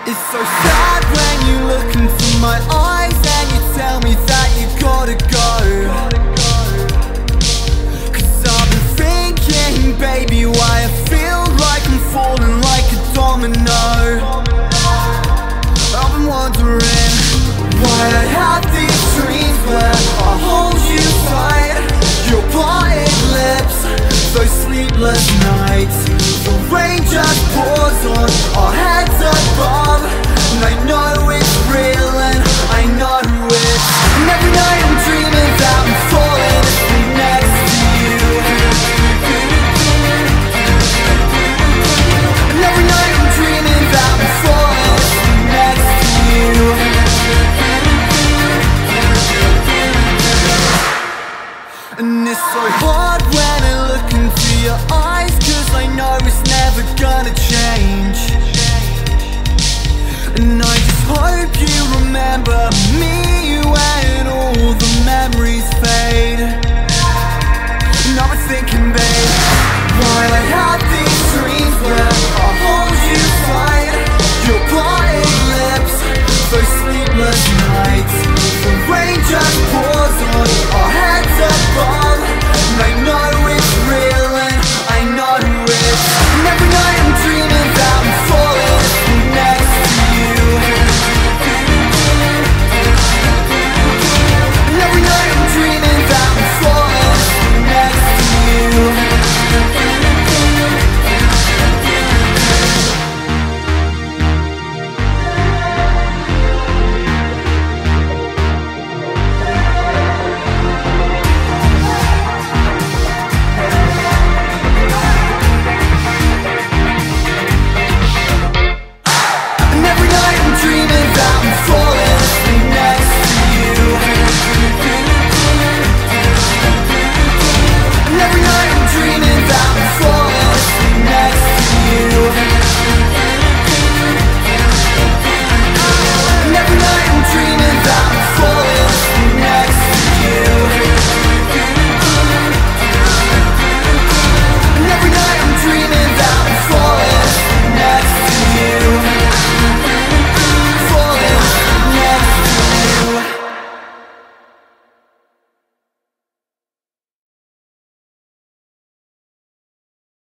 It's so sad when you look into my eyes and you tell me that you gotta go. Cause I've been thinking, baby, why I feel like I'm falling like a domino. I've been wondering why I have these dreams where I hold you tight, your parted lips, those sleepless nights. The rain just pours on our heads above, and I know it's real and I know it's. And every night I'm dreaming that I'm falling asleep next to you. And every night I'm dreaming that I'm falling asleep next to you. And it's so hard when I look into your eyes, cause I know it's never gonna change. And I just hope you remember